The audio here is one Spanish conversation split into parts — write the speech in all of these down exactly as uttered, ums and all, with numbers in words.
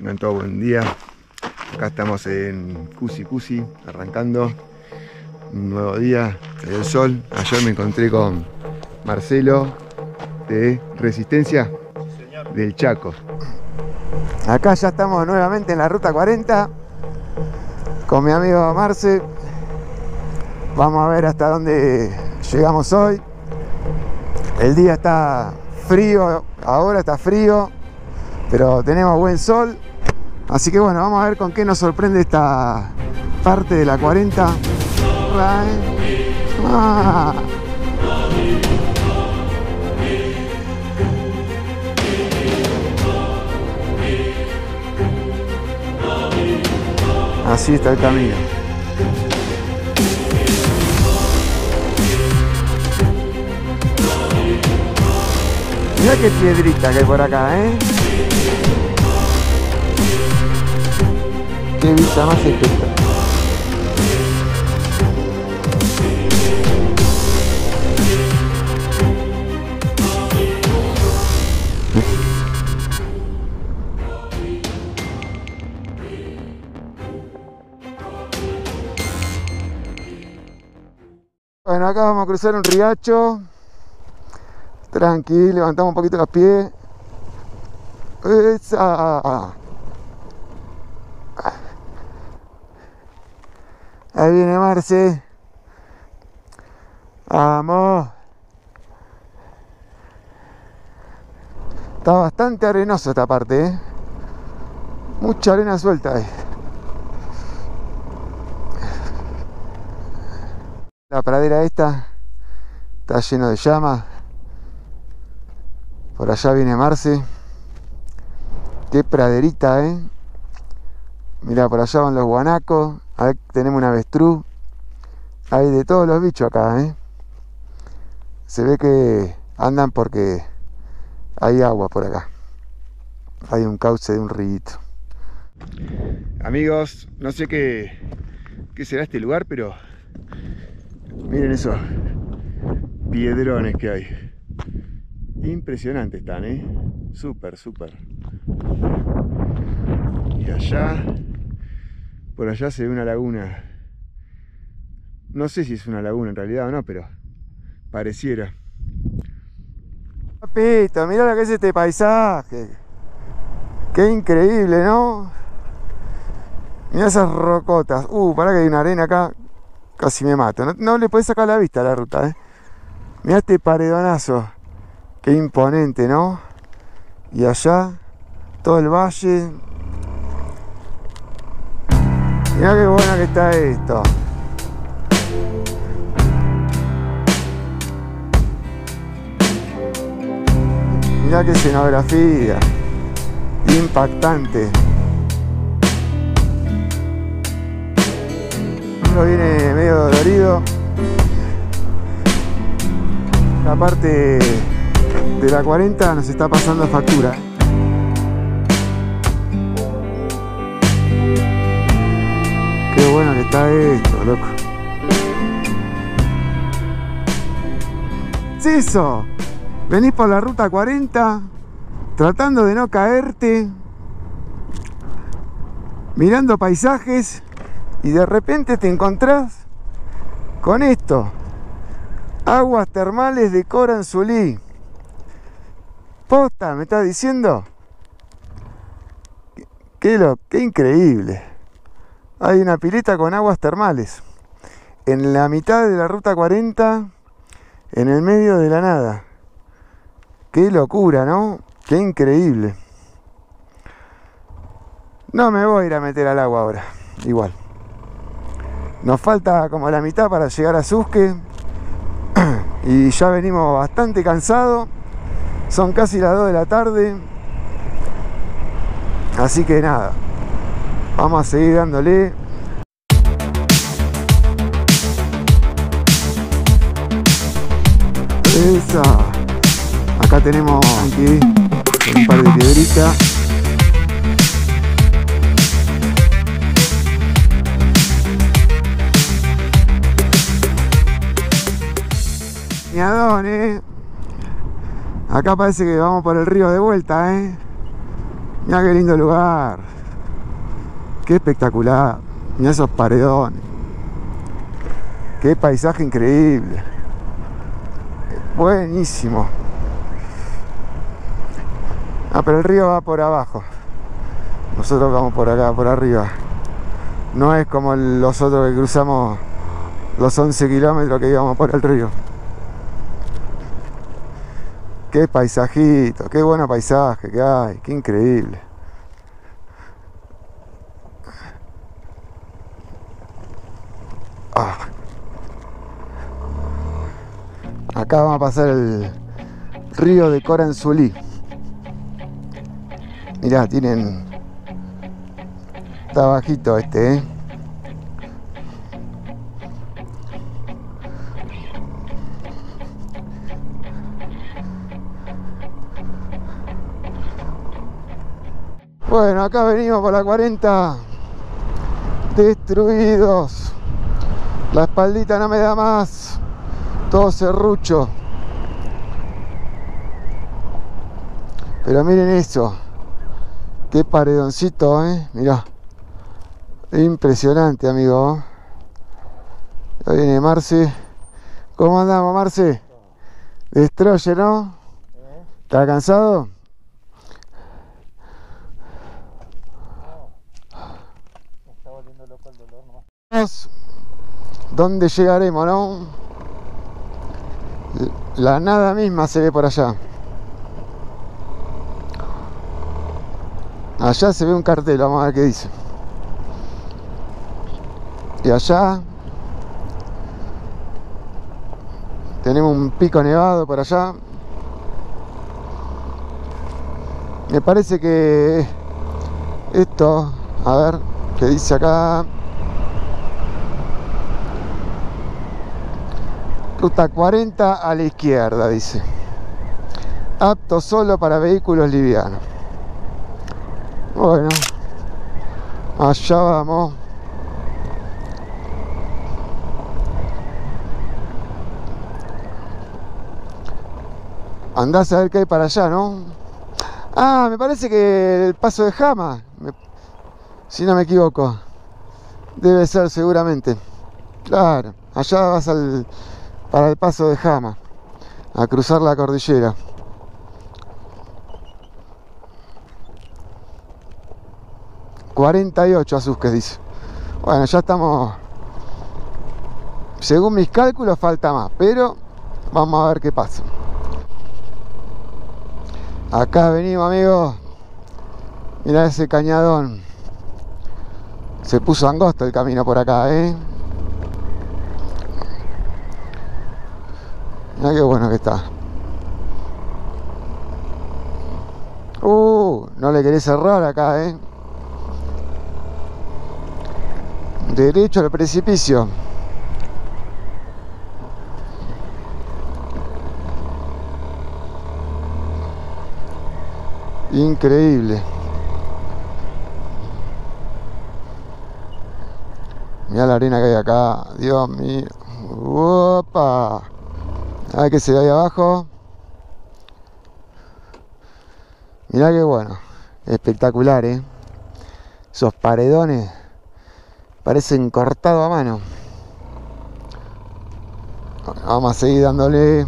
Tengan todo buen día. Acá estamos en Cusi Cusi, arrancando un nuevo día, salió el sol. Ayer me encontré con Marcelo de Resistencia del Chaco. Acá ya estamos nuevamente en la ruta cuarenta con mi amigo Marce. Vamos a ver hasta dónde llegamos hoy. El día está frío, ahora está frío, pero tenemos buen sol. Así que bueno, vamos a ver con qué nos sorprende esta parte de la cuarenta. Ah. Así está el camino. Mirá qué piedrita que hay por acá, ¿eh? Qué vista más espectacular. Bueno, acá vamos a cruzar un riacho. Tranquilo, levantamos un poquito los pies. Esa. Ahí viene Marce. Vamos. Está bastante arenoso esta parte, ¿eh? Mucha arena suelta ahí. La pradera esta está lleno de llamas. Por allá viene Marce. Qué praderita, ¿eh? Mirá, por allá van los guanacos. Ahí tenemos un avestruz. Hay de todos los bichos acá, ¿eh? Se ve que andan porque hay agua por acá. Hay un cauce de un rito. Amigos, no sé qué, qué será este lugar, pero miren esos piedrones que hay. Impresionantes están, ¿eh? Súper, súper. Y allá, por allá se ve una laguna. No sé si es una laguna en realidad o no, pero pareciera. Papito, mirá lo que es este paisaje. Qué increíble, ¿no? Mirá esas rocotas. Uh, pará que hay una arena acá. Casi me mato. No, no le podés sacar la vista a la ruta, ¿eh? Mirá este paredonazo. Qué imponente, ¿no? Y allá, todo el valle. Mirá qué bueno que está esto. Mirá qué escenografía. Impactante. Uno viene medio dolorido. La parte de la cuarenta nos está pasando factura. Qué bueno que está esto, loco. ¿Es eso? Venís por la ruta cuarenta tratando de no caerte, mirando paisajes, y de repente te encontrás con esto. Aguas termales de Coranzulí. Posta, ¿me estás diciendo? Qué, lo, qué increíble. Hay una pileta con aguas termales en la mitad de la ruta cuarenta, en el medio de la nada. Qué locura, ¿no? Qué increíble. No me voy a ir a meter al agua ahora. Igual. Nos falta como la mitad para llegar a Susque. Y ya venimos bastante cansados. Son casi las dos de la tarde. Así que nada. Vamos a seguir dándole. Esa. Acá tenemos aquí un par de piedritas. Miadón, eh. Acá parece que vamos por el río de vuelta, eh. Mirá qué lindo lugar. Qué espectacular. Mirá esos paredones. Qué paisaje increíble. Buenísimo. Ah, pero el río va por abajo. Nosotros vamos por acá, por arriba. No es como los otros que cruzamos los once kilómetros que íbamos por el río. Qué paisajito, qué bueno paisaje que hay, qué increíble. Ah. Acá vamos a pasar el río de Coranzulí. Mirá, tienen... Está bajito este, ¿eh? Bueno, acá venimos por la cuarenta. Destruidos. La espaldita no me da más. Todo serrucho. Pero miren eso. Qué paredoncito, eh. Mirá. Impresionante, amigo. Ahí viene Marce. ¿Cómo andamos, Marce? Destroyer, ¿no? ¿Estás cansado? ¿Dónde llegaremos, no? La nada misma se ve por allá. Allá se ve un cartel, vamos a ver qué dice. Y allá tenemos un pico nevado por allá. Me parece que esto, a ver, ¿qué dice acá? Ruta cuarenta a la izquierda, dice. Apto solo para vehículos livianos. Bueno, allá vamos. Andás a ver qué hay para allá, ¿no? Ah, me parece que el paso de Jama, me... si no me equivoco. Debe ser seguramente. Claro, allá vas al... para el paso de Jama, a cruzar la cordillera. cuarenta y ocho Asusques dice. Bueno, ya estamos, según mis cálculos falta más, pero vamos a ver qué pasa. Acá venimos, amigos. Mirá ese cañadón. Se puso angosto el camino por acá, eh. Mirá qué bueno que está. Uh, no le querés cerrar acá, eh. Derecho al precipicio. Increíble. Mirá la arena que hay acá. Dios mío. Opa. A ver qué se ve ahí abajo. Mirá qué bueno. Espectacular, eh. Esos paredones parecen cortados a mano. Vamos a seguir dándole.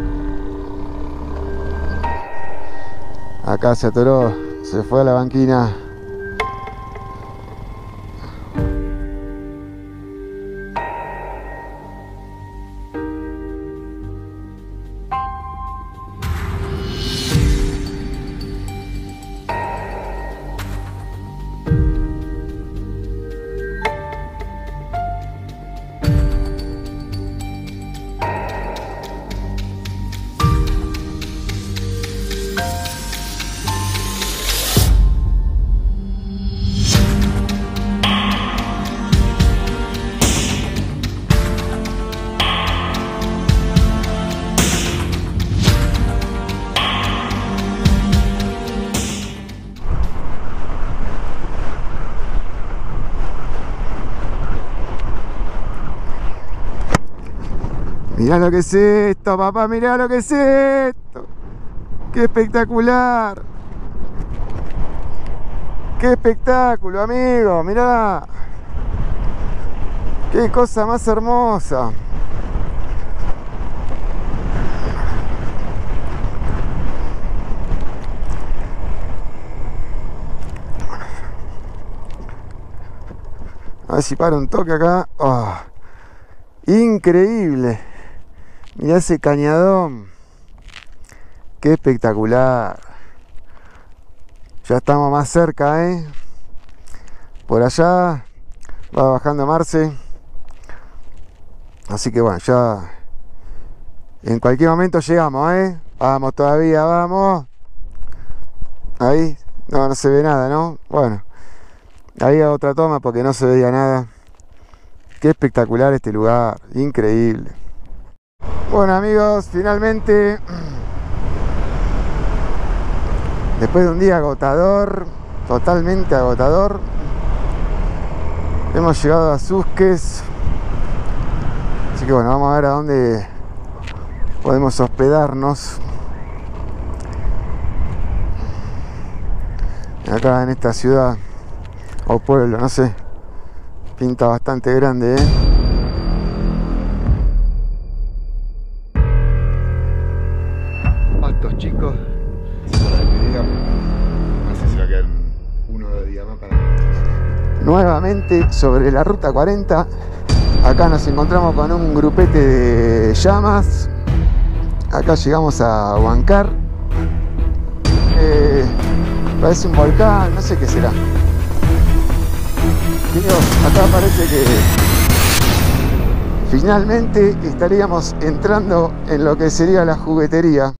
Acá se atoró, se fue a la banquina. Mirá lo que es esto, papá, mirá lo que es esto. ¡Qué espectacular! ¡Qué espectáculo, amigo! Mirá. ¡Qué cosa más hermosa! A ver si paro un toque acá. Oh, increíble. Mirá ese cañadón. Qué espectacular. Ya estamos más cerca, ¿eh? Por allá va bajando Marce. Así que bueno, ya en cualquier momento llegamos, ¿eh? Vamos todavía, vamos. Ahí, no, no se ve nada, ¿no? Bueno, ahí a otra toma porque no se veía nada. Qué espectacular este lugar, increíble. Bueno, amigos, finalmente, después de un día agotador, totalmente agotador, hemos llegado a Susques. Así que bueno, vamos a ver a dónde podemos hospedarnos. Acá en esta ciudad o pueblo, no sé, pinta bastante grande, ¿eh? Pastos chicos, para que digan, no sé si va a quedar uno o dos días más para... Nuevamente sobre la ruta cuarenta. Acá nos encontramos con un grupete de llamas. Acá llegamos a Huancar. Eh, parece un volcán, no sé qué será. Dios, acá parece que finalmente estaríamos entrando en lo que sería la juguetería.